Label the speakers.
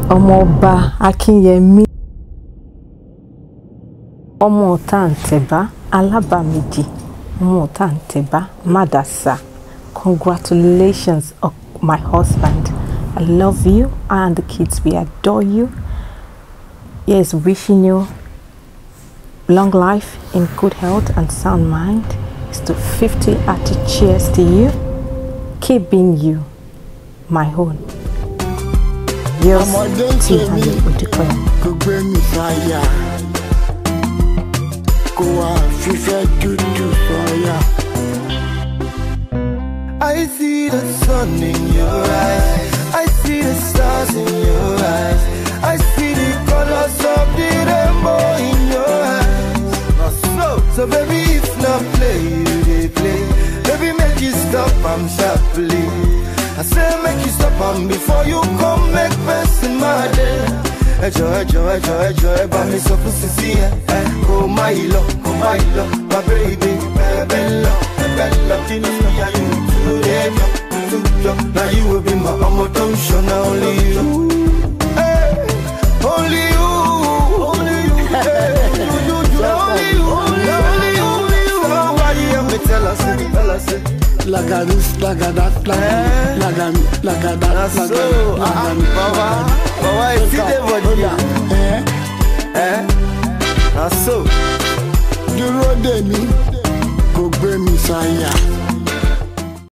Speaker 1: Ọmọọba Akínyẹmí ọmọ Ọ̀tà Ntẹ̀bá Alábàmídì ọmọ Ọ̀tà Ntẹ̀bá Mádàsà. Congratulations, my husband. I love you and the kids, we adore you. Yes, wishing you long life in good health and sound mind. It's to 50 hearty cheers to you. Keep being you, my own. Yours, Tihani Odukoya.
Speaker 2: I see the sun in your eyes, I see the stars in your eyes, I see the colors of the rainbow in your eyes. So baby, if not play, you they play. Baby, make you stop, I'm sharply. I say make you stop, and before you come make mess in my day. Enjoy, but me so pussy, oh my love, my baby, bella, now you will be my emotion, only you, only you, only you, only you. Why you me tell us it? Like a this, like a that, like a that, like a that. Why see the body? So, the road, go bring me,